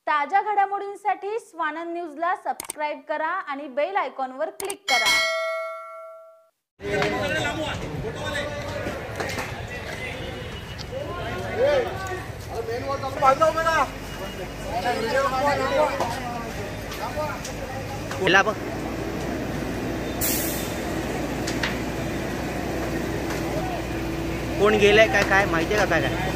ताज्या घडामोडींसाठी स्वानंद न्यूजला सबस्क्राइब करा आणि बेल आयकॉनवर क्लिक करा। कोण गेलाय काय काय माहिती आहे का काय काय?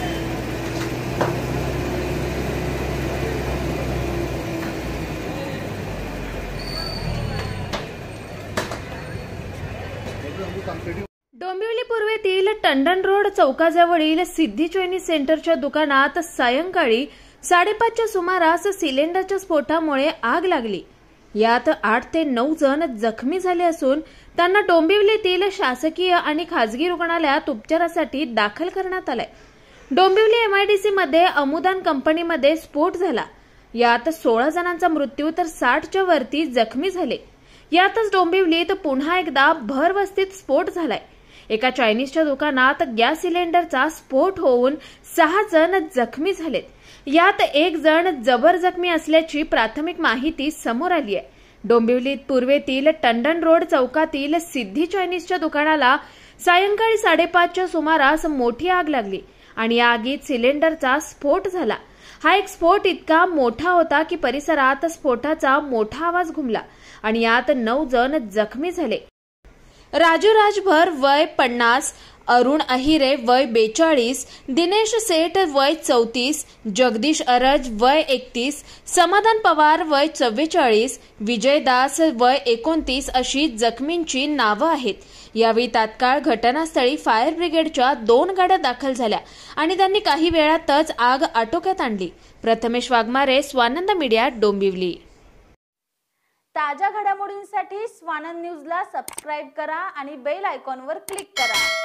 डोंबिवली पूर्वेतील टंडन रोड चौकाजवळील सिद्धी चायनीज सेंटरच्या दुकानात सायंकाळी 5:30च्या सुमारास सिलेंडरच्या स्फोटामुळे आग लागली। यात 8 ते 9 जण जखमी झाले असून त्यांना डोंबिवलीतील शासकीय आणि खासगी रुग्णालयात उपचारासाठी दाखल करण्यात आले। डोंबिवली एमआयडीसी मध्ये अमुदान कंपनीमध्ये स्फोट झाला। यात 16 जणांचा मृत्यू तर 60च्या वरती जखमी झाले। यातच डोंबिवलीत पुन्हा एकदा भरवस्तीत स्फोट झालाय। एका चायनीजच्या दुकानात गॅस सिलेंडरचा स्फोट होऊन 6 जण जखमी झालेत। यात 1 जण जबर जखमी असल्याची प्राथमिक माहिती समोर आली आहे। डोंबिवलीत पूर्वेतील टंडन रोड चौकातील सिद्धी चायनीजच्या दुकानाला सायंकाळी 5:30च्या सुमारास मोठी आग लागली आणि या आगीत सिलेंडरचा स्फोट झाला। हा एक स्फोट इतका मोठा होता की परिसरात स्फोटाचा मोठा आवाज घुमला आणि यात 9 जण जखमी झाले। राजू राजभर वय 50, अरुण अहिरे वय 42, दिनेश सेठ वय 34, जगदीश अरज वय 31, समाधान पवार वय 44, विजय दास वय 29 अशी जखमींची नावं आहेत। यावेळी तात्काळ घटनास्थळी फायर ब्रिगेडच्या 2 गाड्या दाखल झाल्या आणि त्यांनी काही वेळातच आग आटोक्यात आणली। प्रथमेश वाघमारे, स्वानंद मीडिया, डोंबिवली। ताज्या घडामोडींसाठी स्वानंद न्यूजला सबस्क्राइब करा आणि बेल आयकॉनवर क्लिक करा।